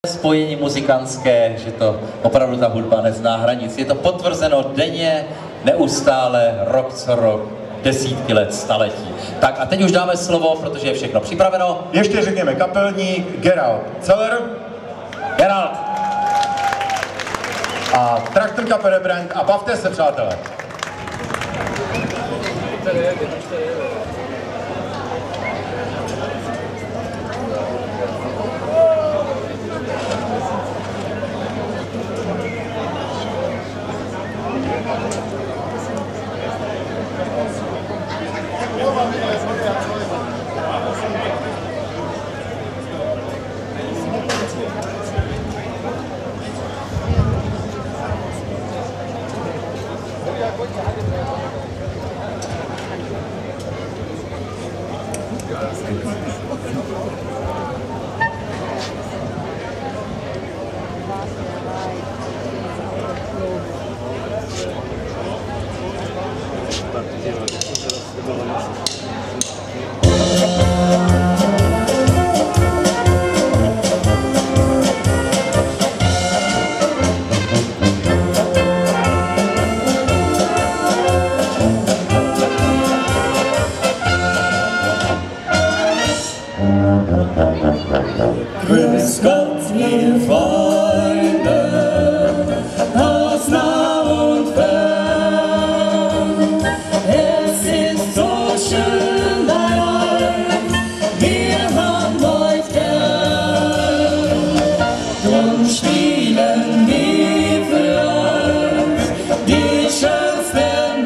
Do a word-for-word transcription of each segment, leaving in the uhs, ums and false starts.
spojení muzikantské, že to opravdu ta hudba nezná hranic. Je to potvrzeno denně, neustále, rok co rok, desítky let, staletí. Tak a teď už dáme slovo, protože je všechno připraveno. Ještě řekněme kapelník Gerald Celer. Gerald. A Traktor Kaperebrand a bavte se, přátelé. Grüß Gott, ihr Freunde aus nah und fern. Es ist so schön bei euch, wir haben euch gern. Drum spielen wir für euch die schönste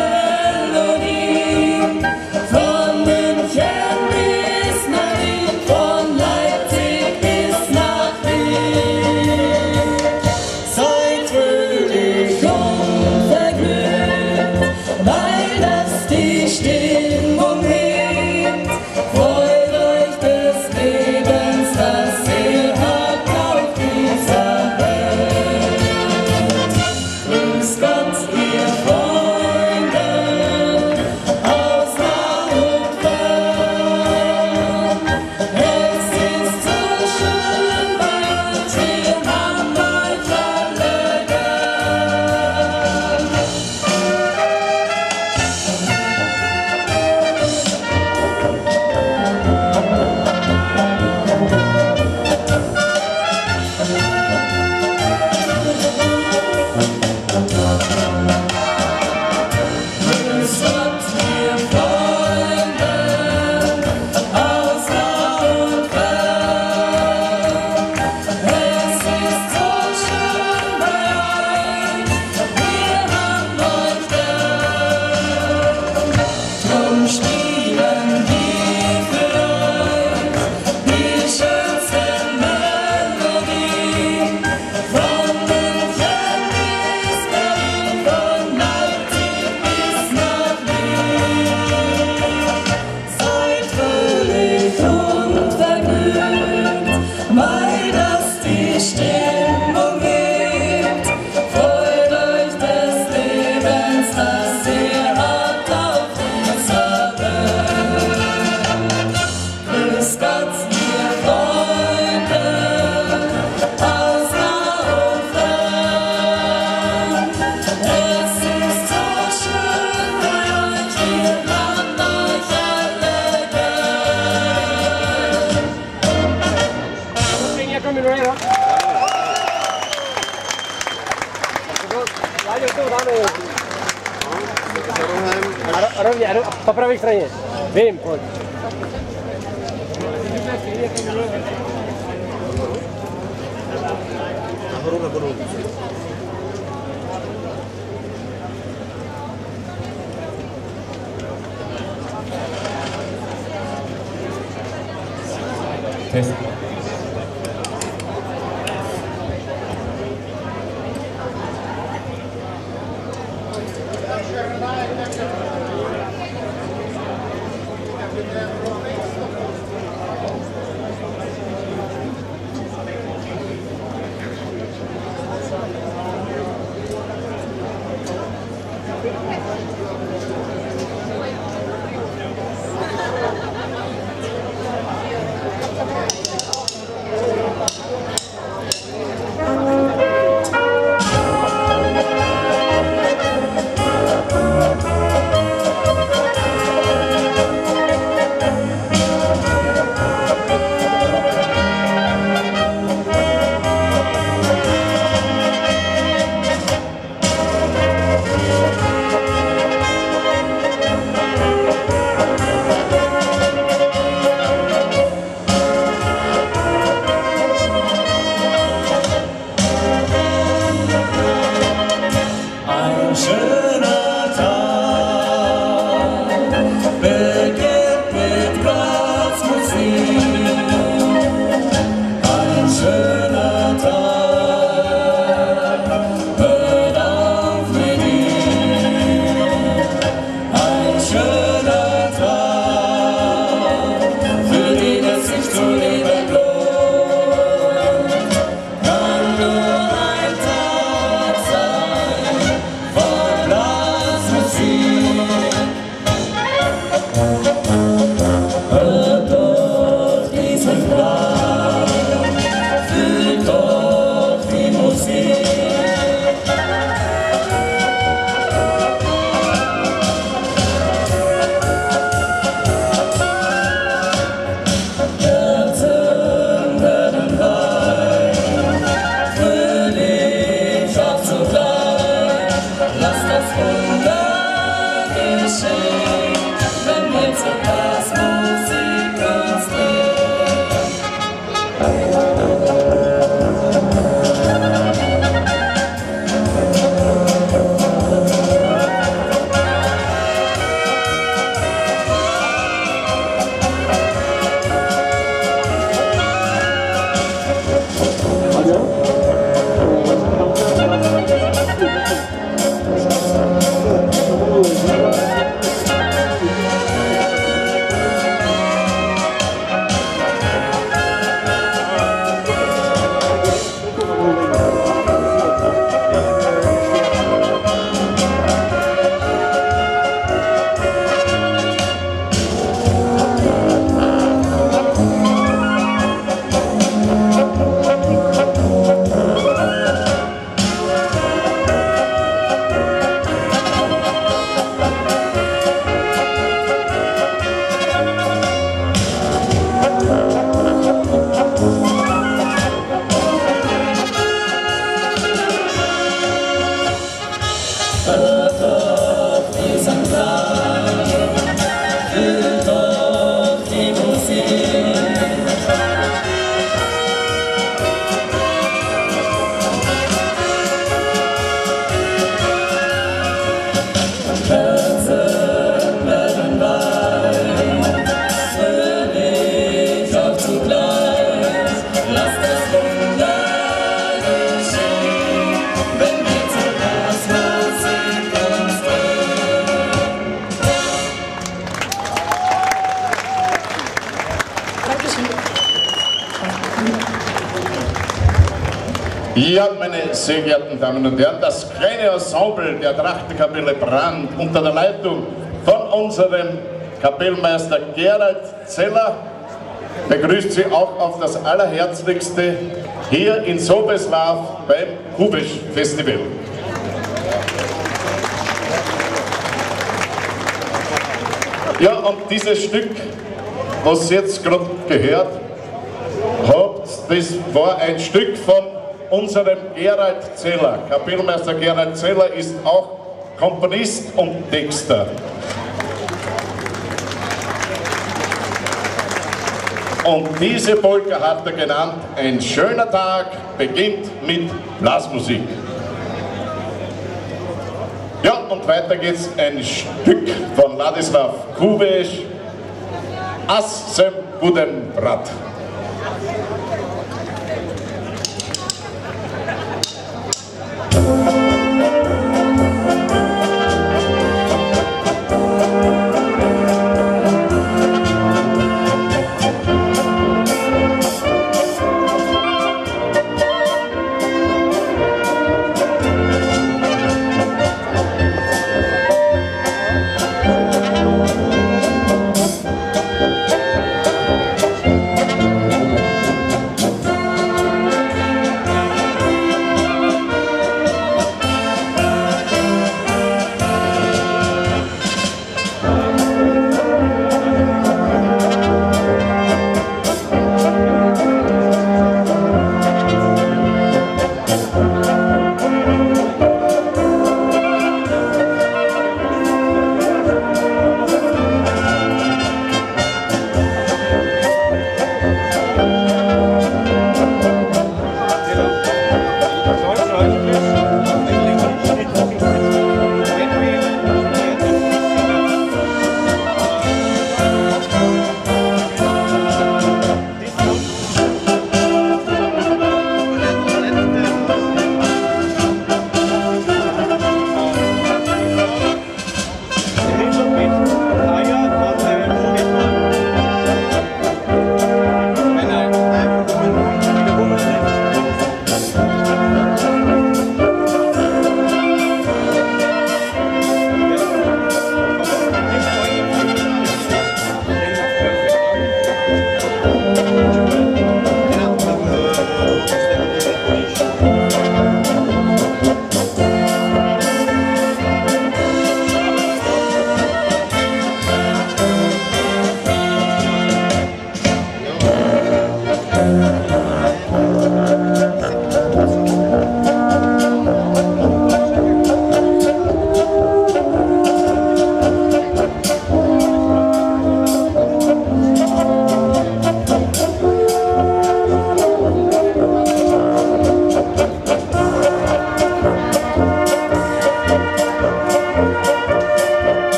Melodie von München bis nach Wien, von Leipzig bis nach Wien. Seid fröhlich und vergnügt, weil das die Stimmung hebt. Freut euch des Lebens, das ihr habt auf dieser Welt. Grüß Gott, ihr Freunde aus nah und fern. Es ist so schön bei euch, wir haben euch alle gern. Grüß Gott, ihr Freunde aus nah und fern. Es ist so schön bei euch, wir haben euch gern. Drum spielen wir für euch die schönste Melodie von München bis Berlin, von Leipzig bis nach Wien. Seid fröhlich und vergnügt, weil das die Stimmung hebt. Freut euch des Lebens, das ihr habt auf dieser Welt. Grüß Gott, ihr Freunde aus nah und fern. Es ist so schön bei euch, wir haben euch alle gern. Venga con mi nueva. Dale, tú, dale. Rovně, po pravé straně. Vím, pojď. Nahoru nebo dolů? Test. Ja, meine sehr geehrten Damen und Herren, das kleine Ensemble der Trachtenkapelle Brand unter der Leitung von unserem Kapellmeister Gerald Zeller begrüßt Sie auch auf das Allerherzlichste hier in Sobeslav beim Kubesch Festival. Ja, und dieses Stück, was ihr jetzt gerade gehört habt, das war ein Stück von unserem Gerald Zeller. Kapellmeister Gerald Zeller ist auch Komponist und Texter. Und diese Polka hat er genannt, ein schöner Tag beginnt mit Blasmusik. Ja, und weiter geht's ein Stück von Ladislav Kubesch, As sem budem brat. Thank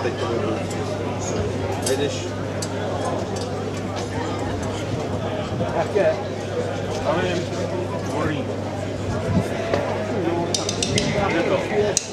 teď to bylo. Vidíš? Jak je? Nevím. Horí. Je to.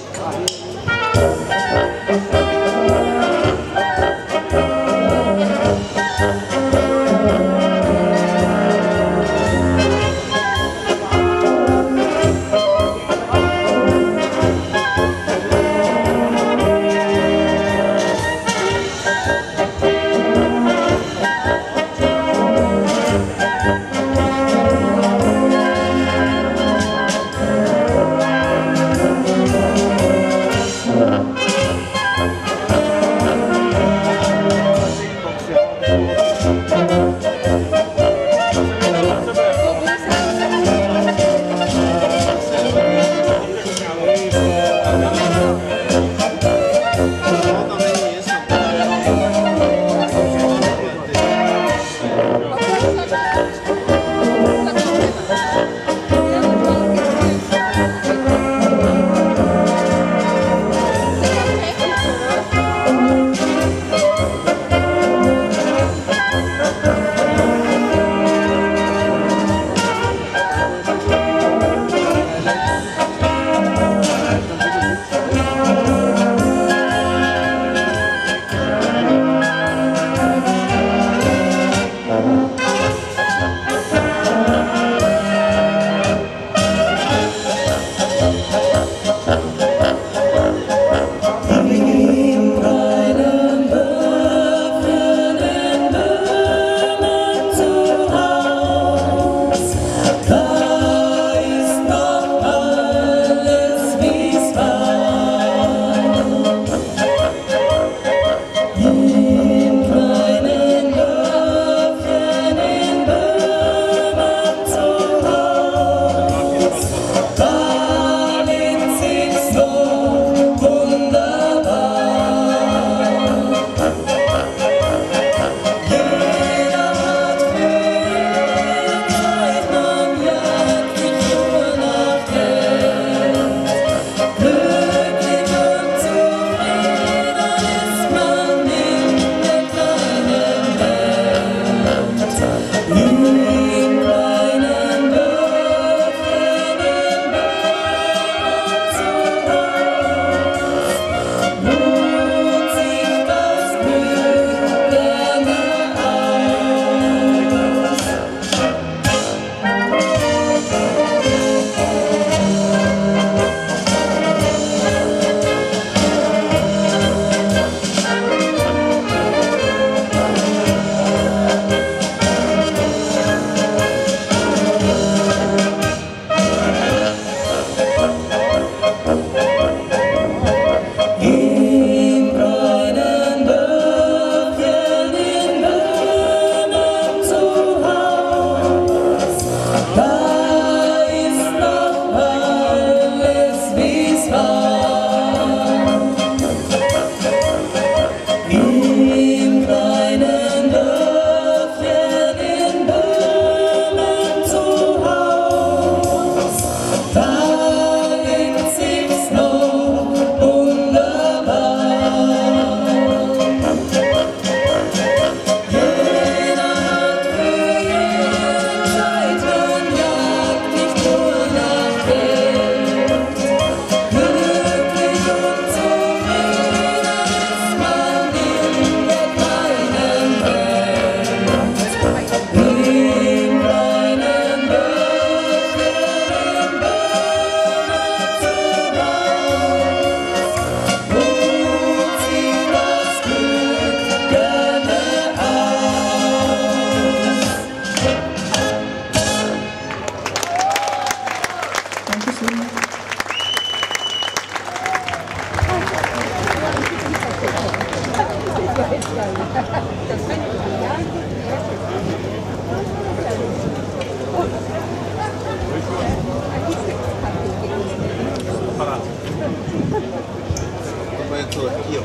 něco lehkýho.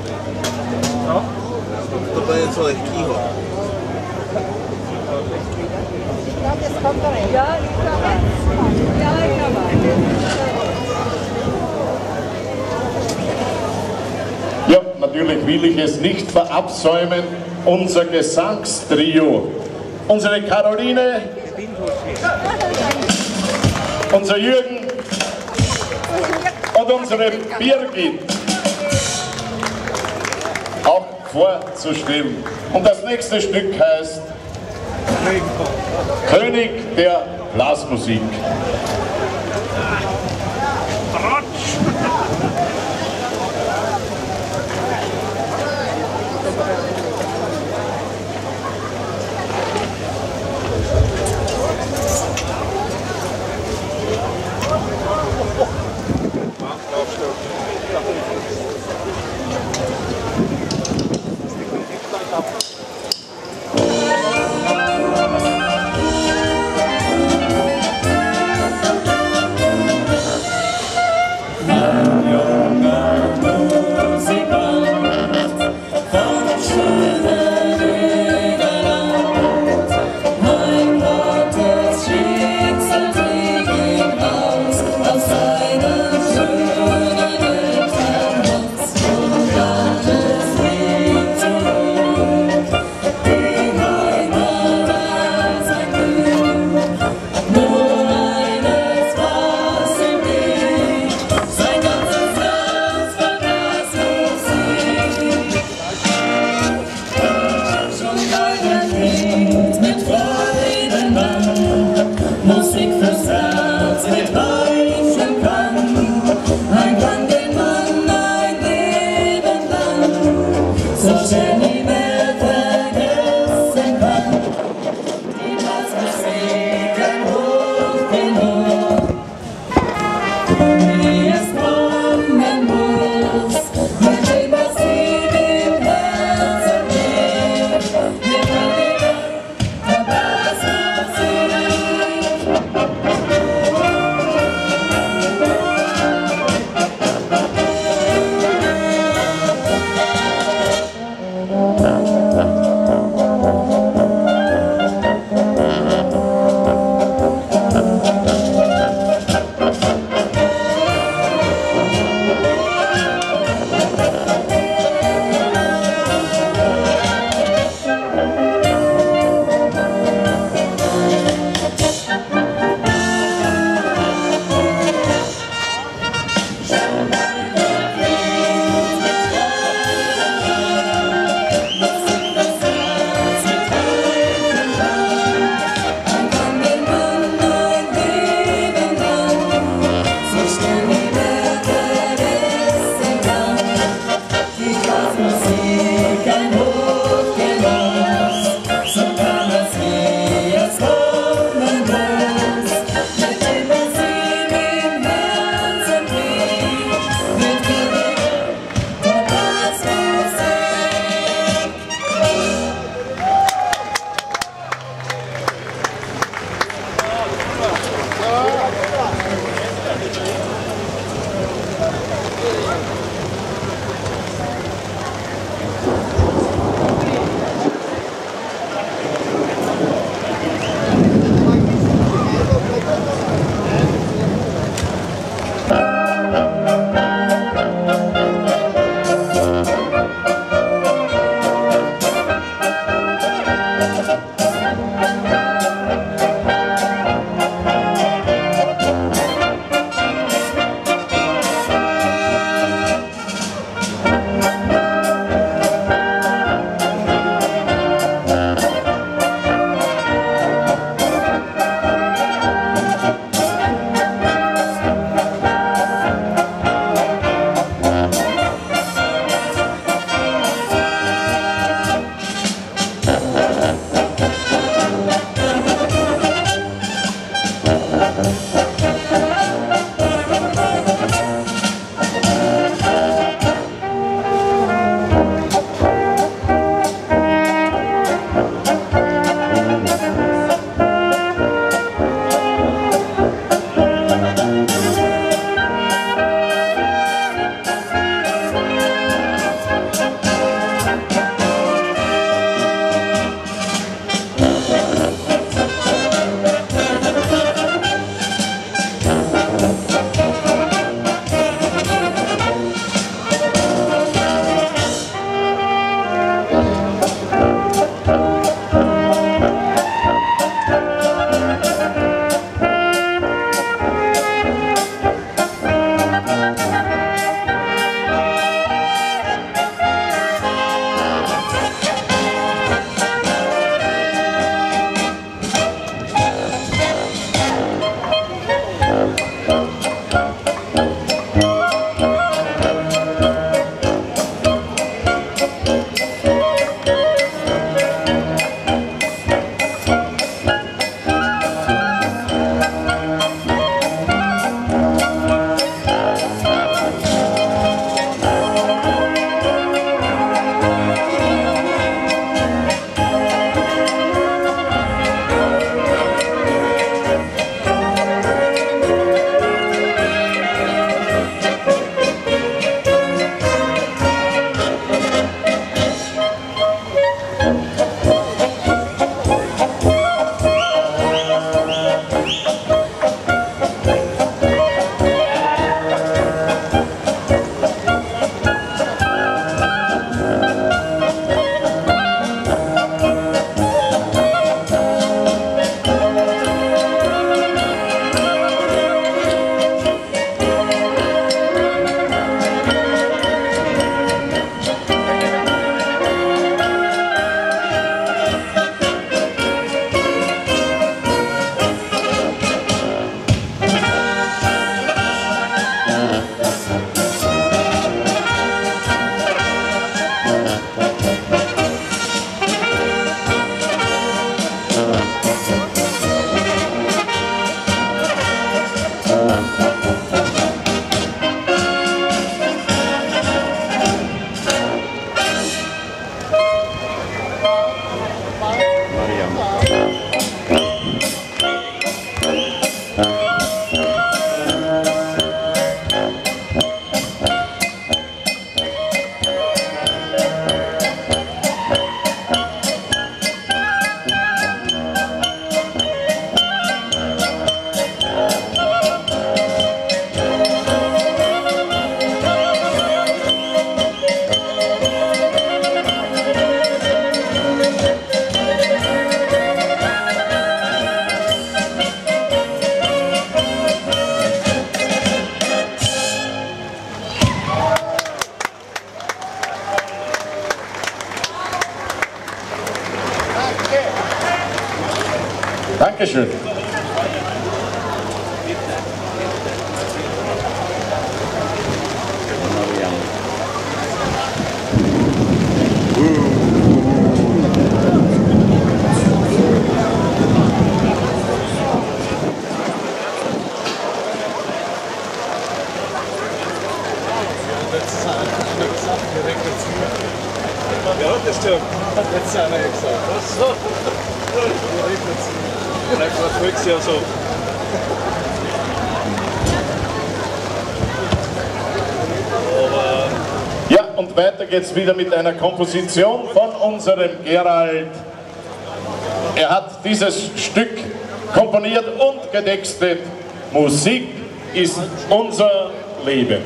No? To bude něco lehkýho. Jo, na natürlich will ich es nicht verabsäumen, unser Gesangstrio. Unsere Caroline, unser Jürgen und unsere Birgit auch vorzustellen. Und das nächste Stück heißt König der Blasmusik. Mit Dankeschön. Ja, das stimmt. Hat letztes Jahr einer gesagt. Was so? Hier regnet es. Vielleicht war es voriges Jahr so. Ja, und weiter geht's wieder mit einer Komposition von unserem Gerald. Er hat dieses Stück komponiert und getextet. Musik ist unser Leben.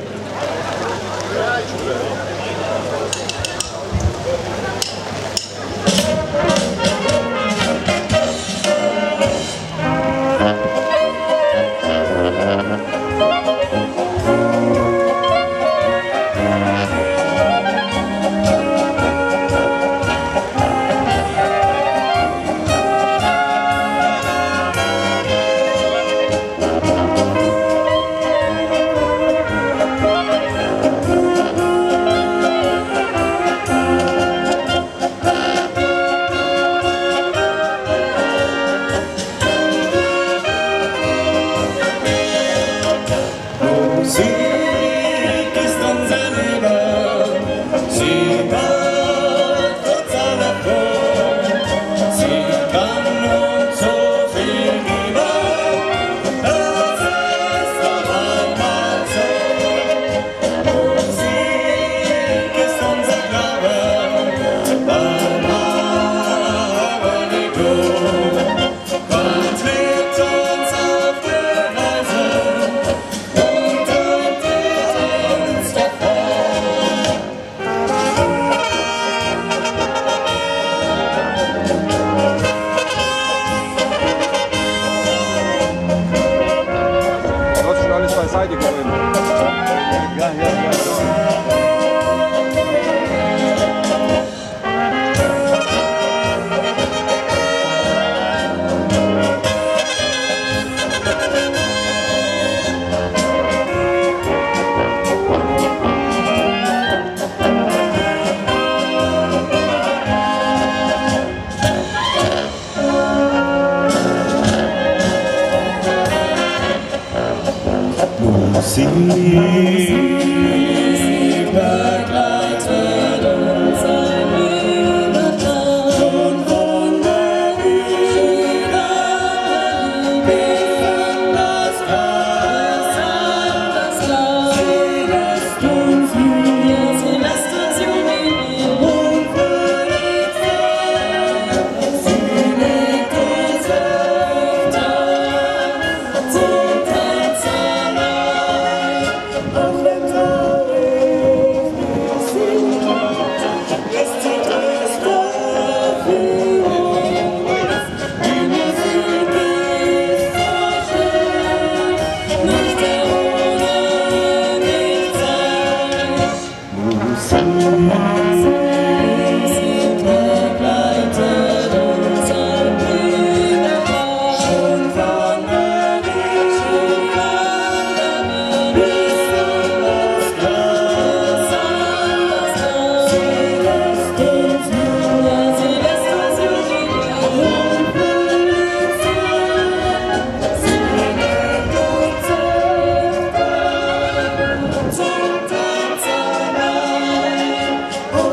Oh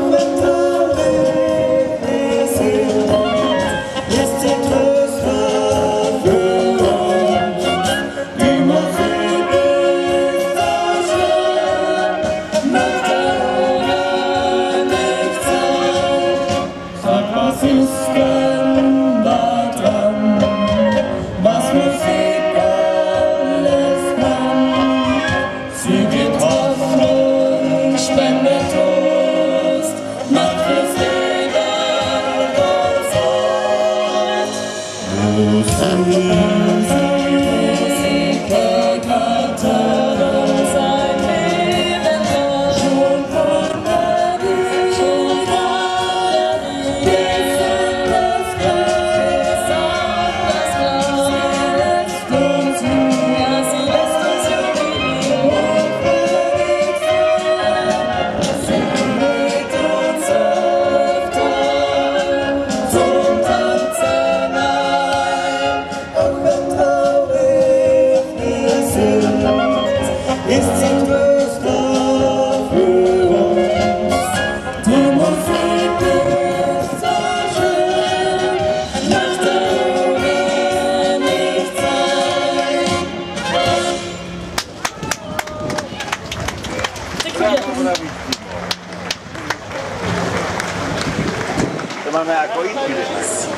To máme jako inklinaci.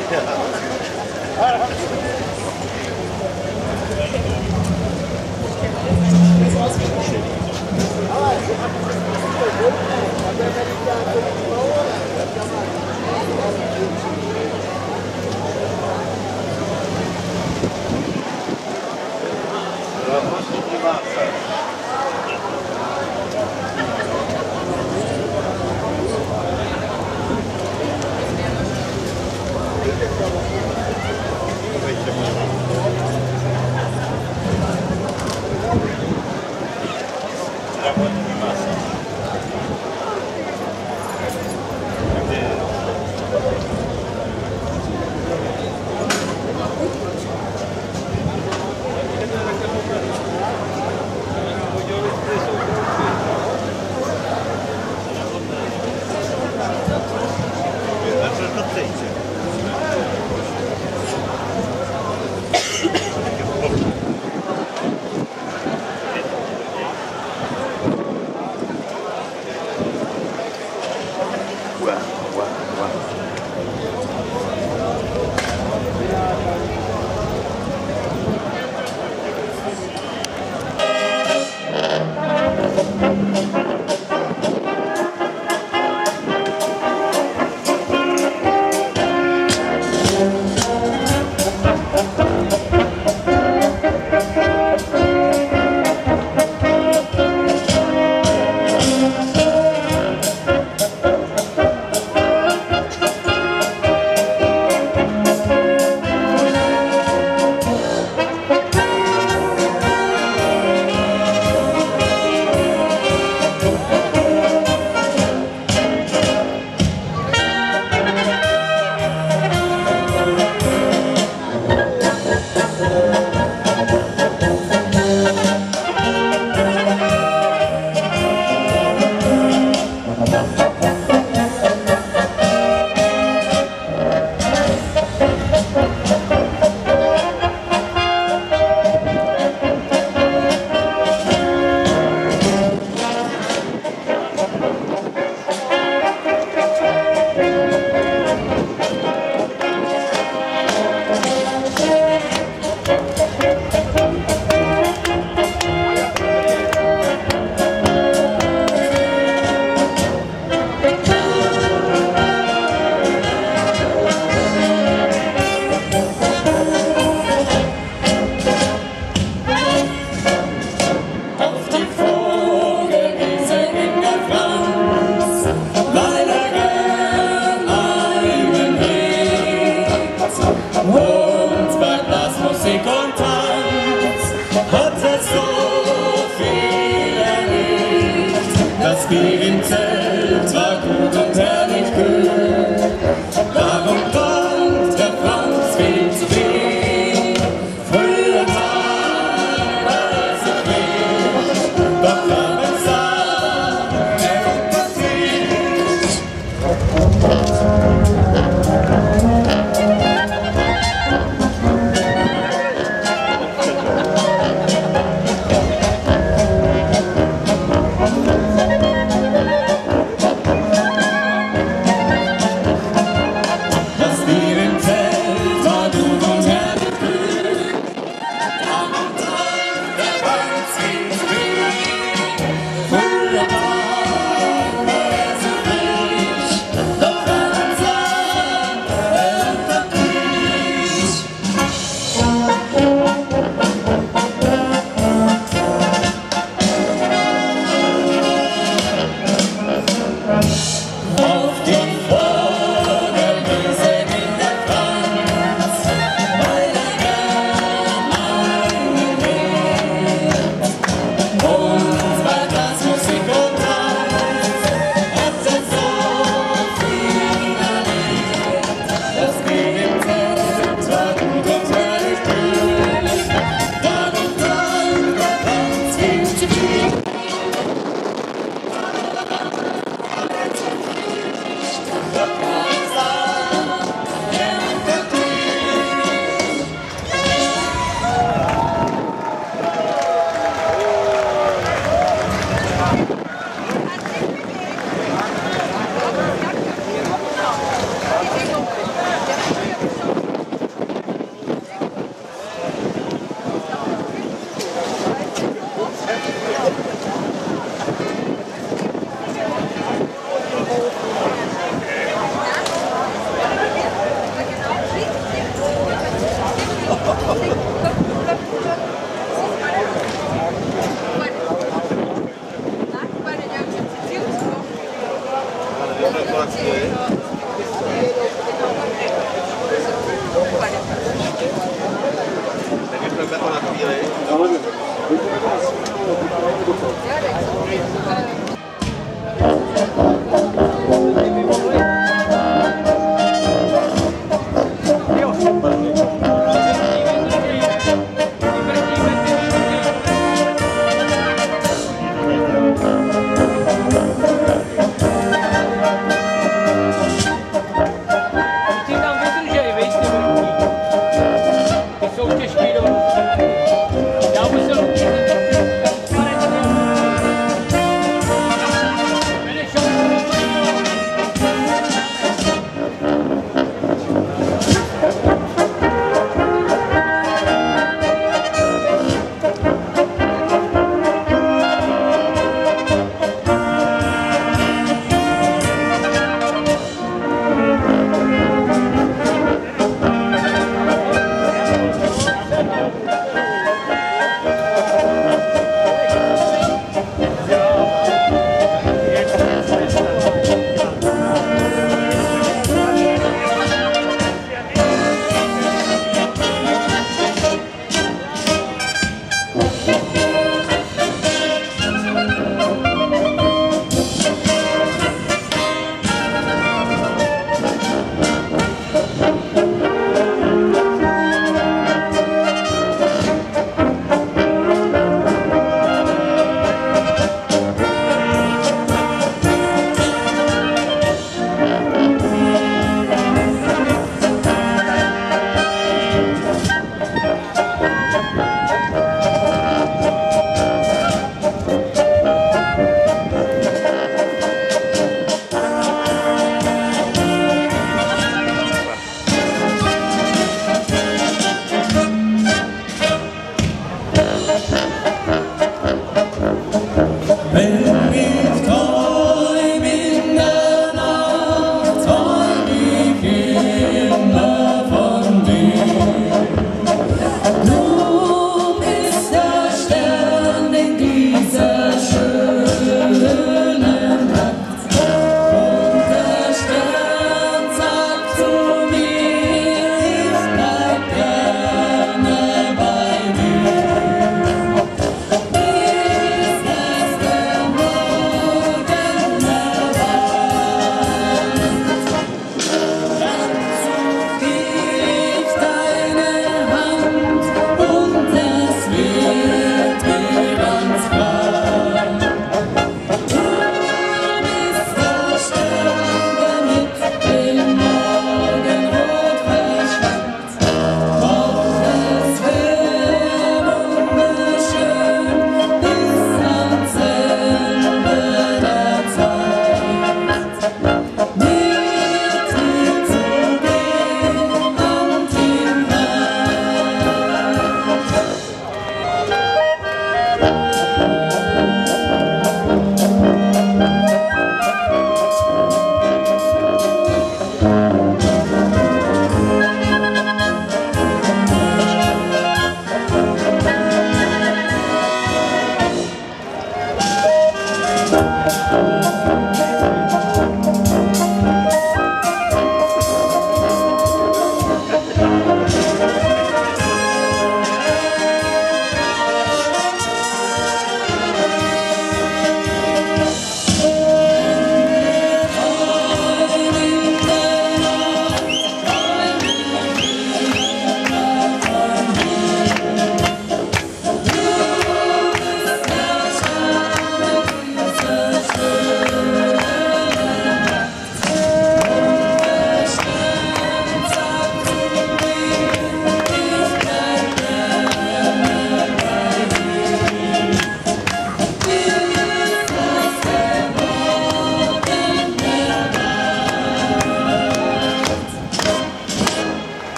vlastně. Tak jdeme to na chvíli. Ty tam vydržej, víš, ty vrtní. Ty jsou těžký dolů. Já musel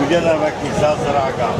Budeme jaký zázráka.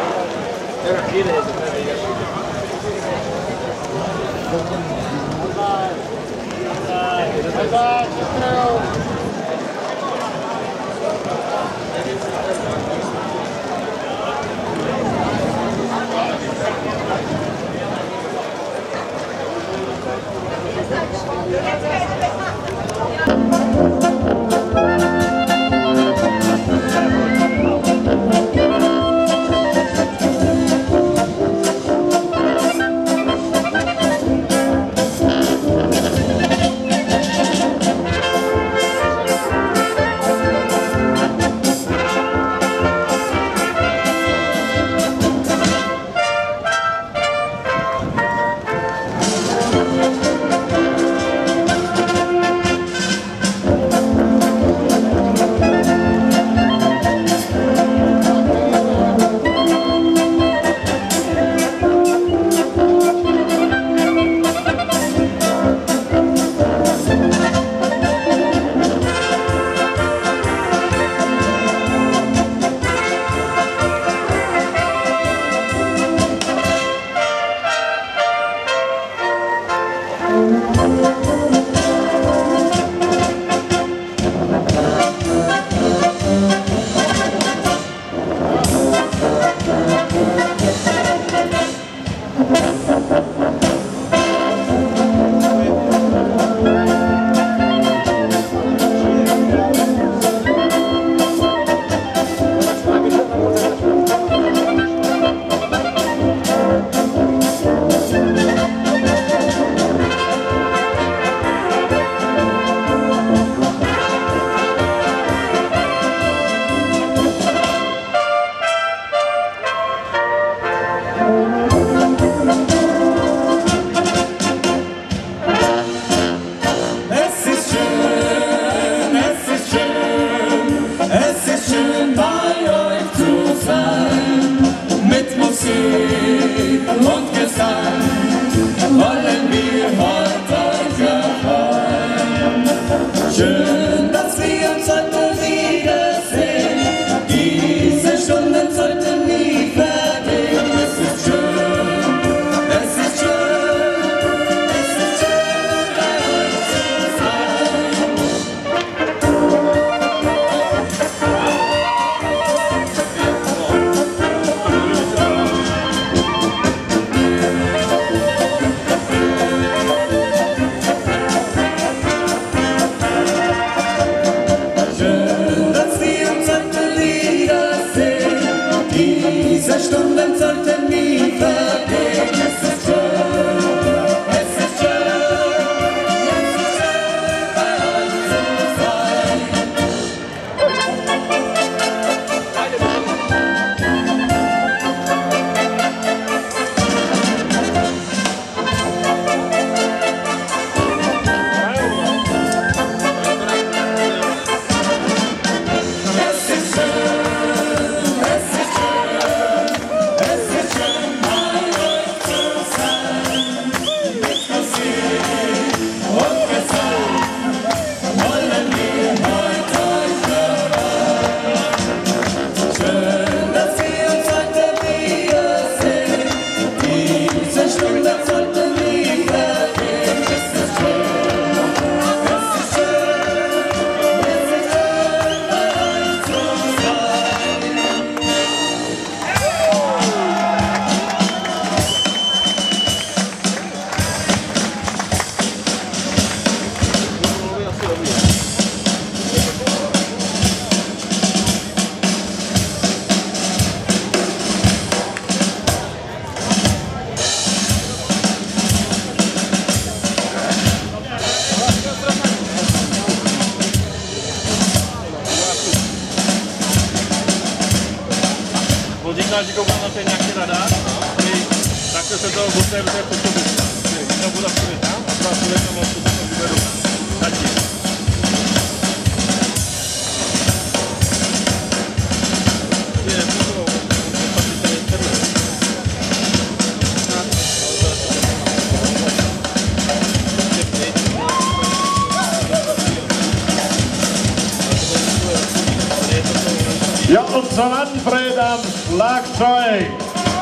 Říká, že koukám na ten nějaký radar, tak to se to otevře po sobě. Jedna voda půjde tam a dva půjde tam, a to se bude rovná. Zatím. Ja, und von Manfred am Schlagzeug.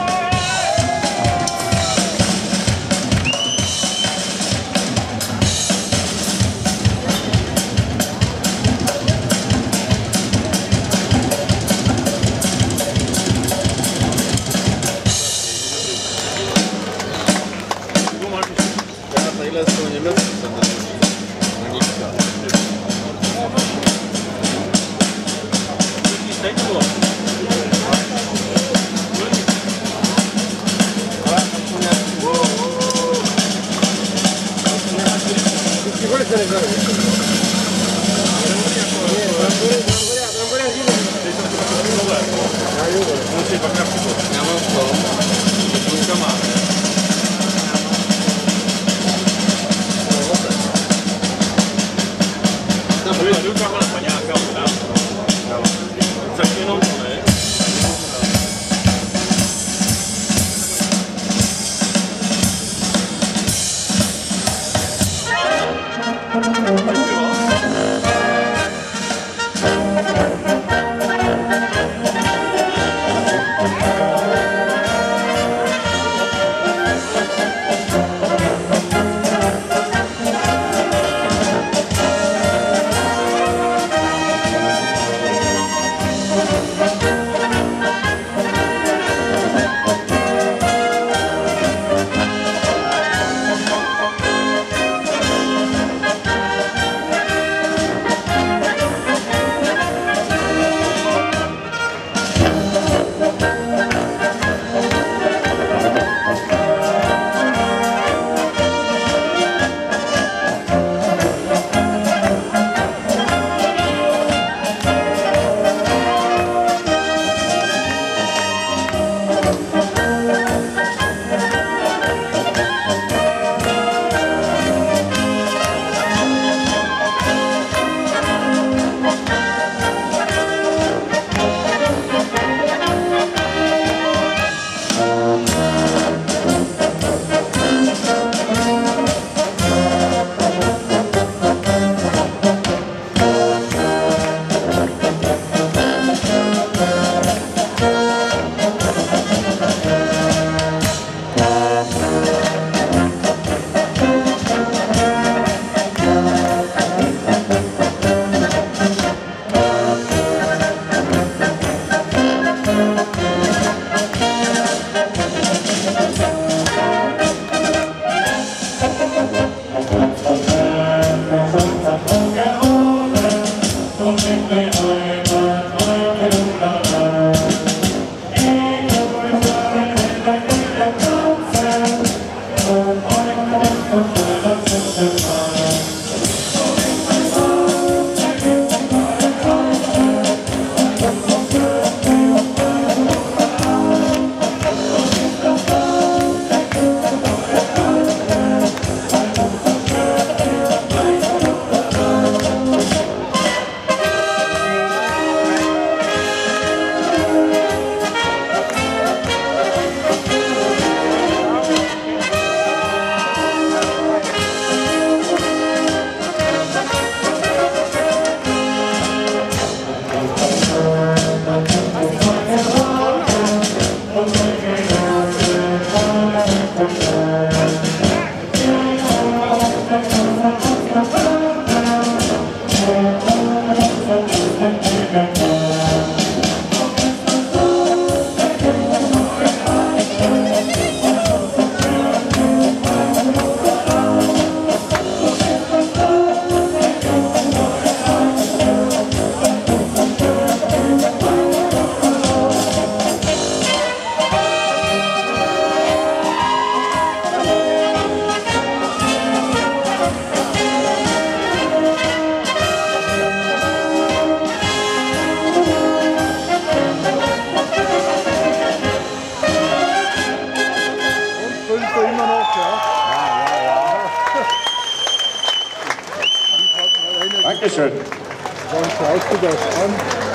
Dankeschön. Wann schaust du das an?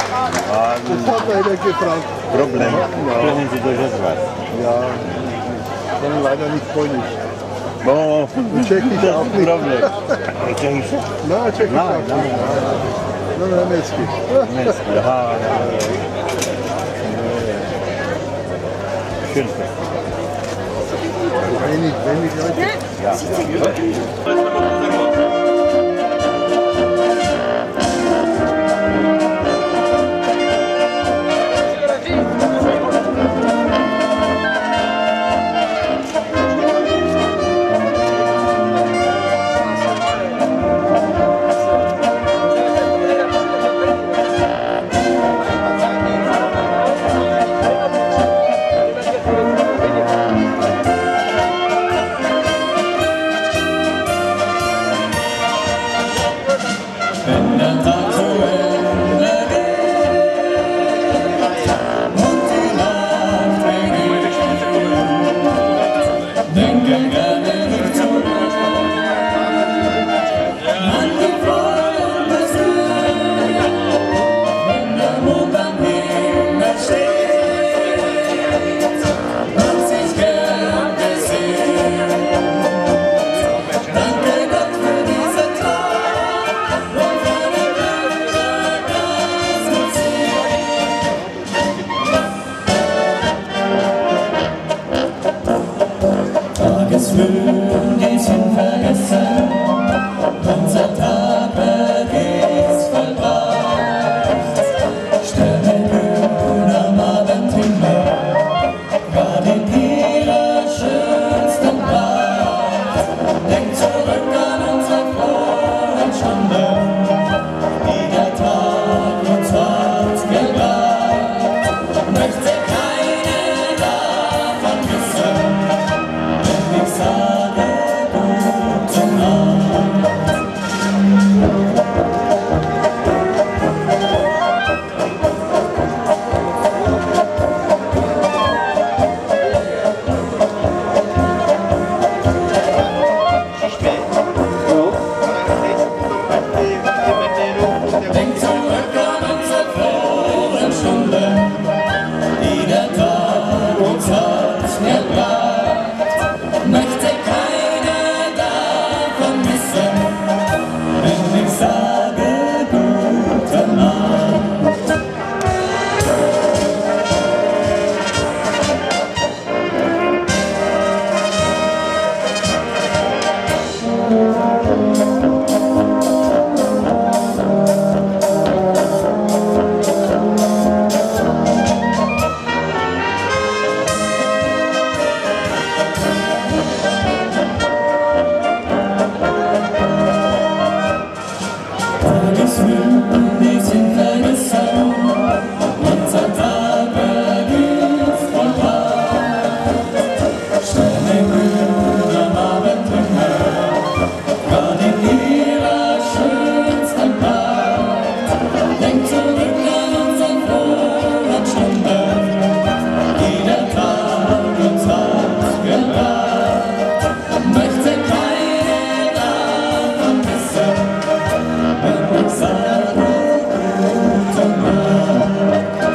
Das hat einer gefragt. Problem. Ja. Können Sie durch etwas? Ja, kann leider nicht Polnisch. Bo... Und Tschechisch auch nicht. Problem. Tschechisch? Nein, Tschechisch Nein, auch nicht. Nein, nein, Niemiecki. Niemiecki, aha. Schön. Wenig, wenig Leute. Tagesmühen, die sind vergessen, unser Tag vergeht vollbracht. Sternenglühen am Abendhimmel, gerade in ihrer schönsten Pracht. Denkt zurück an unsere frohen Stunden, die der Tag uns hat gebracht. Möchte keine davon wissen, ich sage gute Nacht. Denk zurück an unsere frohen Stunden, die der Tag uns hat gebracht. Möchte keine davon wissen, wenn ich sage gute Nacht. Tagesmühen, die sind vergessen, unser Tag vergeht vollbracht. Sternenglühen am Abendhimmel, gerade in ihrer schönsten Pracht. Denkt zurück an unsere frohen Stunden, die der Tag uns hat gebracht. Möchte keine davon wissen, wenn ich sage gute Nacht.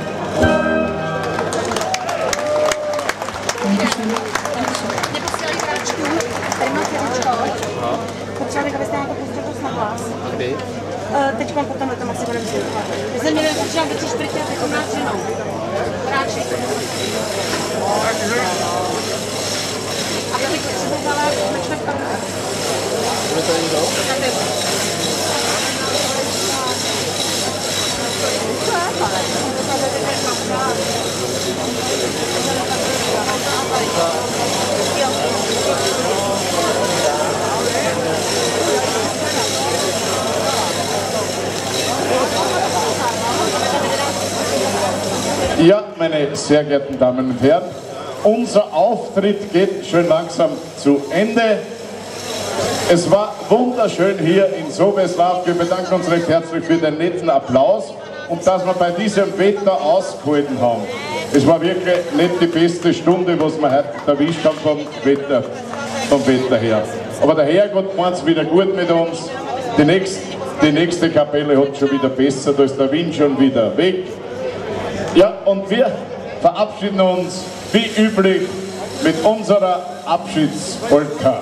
Neposílali práčku, tady máte ručko. Potřebovali, abyste nějakou pustit na hlas. Kdy? Teď mám potom, tam asi budeme vysvětlovat. My jsme měli začínat do tři čtvrtě, jako nás ženou. Práček. A to bych potřebovala na čtvrtku. Bude to někdo? Tady. Ja, meine sehr geehrten Damen und Herren, unser Auftritt geht schön langsam zu Ende. Es war wunderschön hier in Sobeslav. Wir bedanken uns recht herzlich für den netten Applaus und dass wir bei diesem Wetter ausgehalten haben. Es war wirklich nicht die beste Stunde, was wir heute erwischt haben vom Wetter, vom Wetter her. Aber der Herrgott meint es wieder gut mit uns. Die nächste, die nächste Kapelle hat schon wieder besser, da ist der Wind schon wieder weg. Ja, und wir verabschieden uns wie üblich mit unserer Abschiedspolka.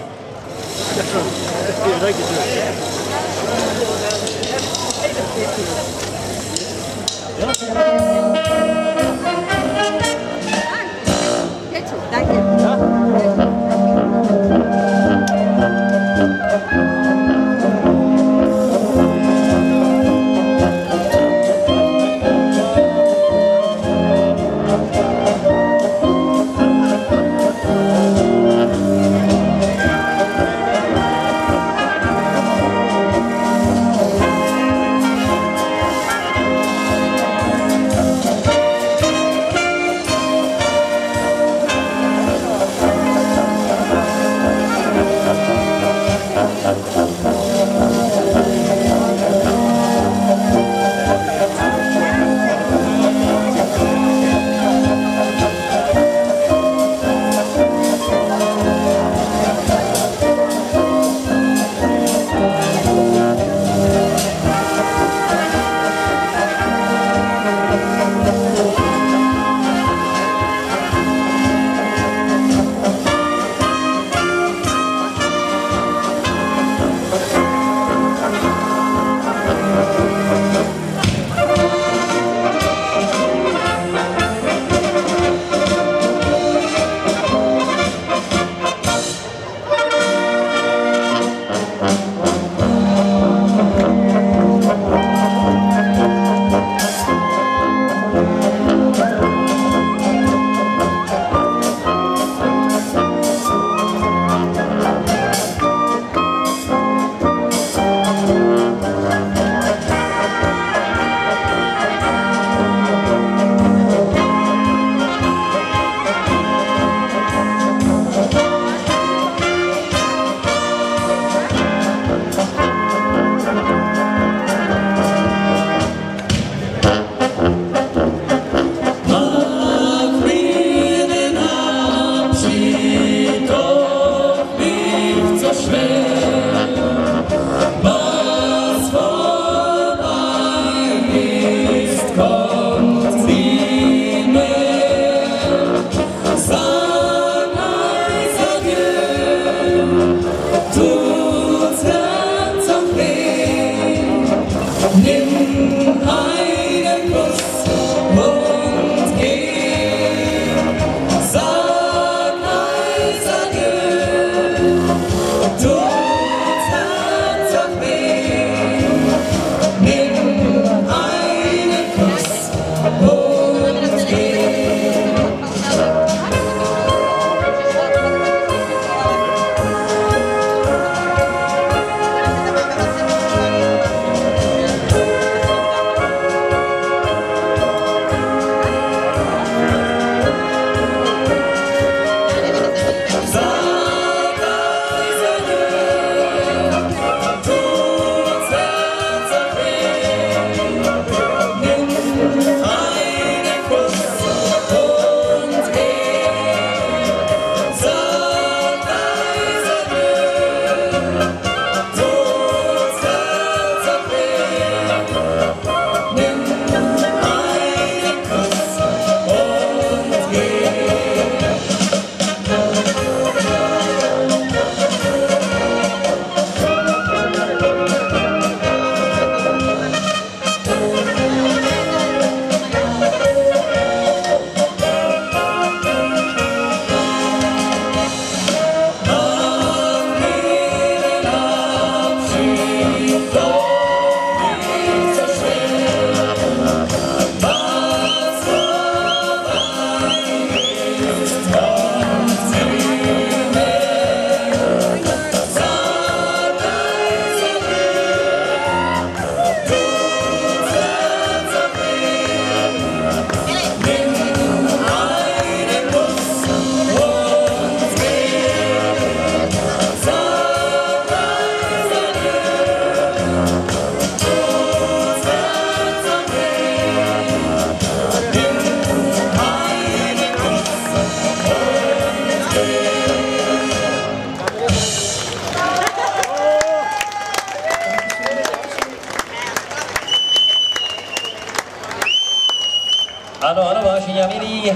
Ano, ano, vážení a milí.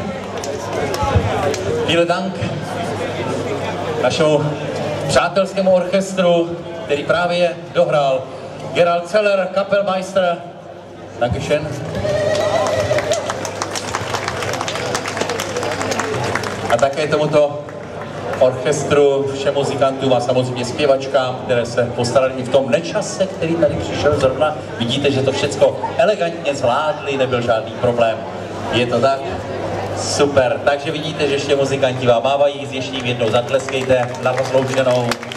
Vielen Dank našemu přátelskému orchestru, který právě dohrál Gerald Zeller, Kapellmeister. Dankeschön. A také tomuto orchestru, všem muzikantům a samozřejmě zpěvačkám, které se postarali i v tom nečase, který tady přišel zrovna. Vidíte, že to všechno elegantně zvládli, nebyl žádný problém. Je to tak? Super. Takže vidíte, že ještě muzikanti vám mávají, s ještě jednou zatleskejte na rozloučenou.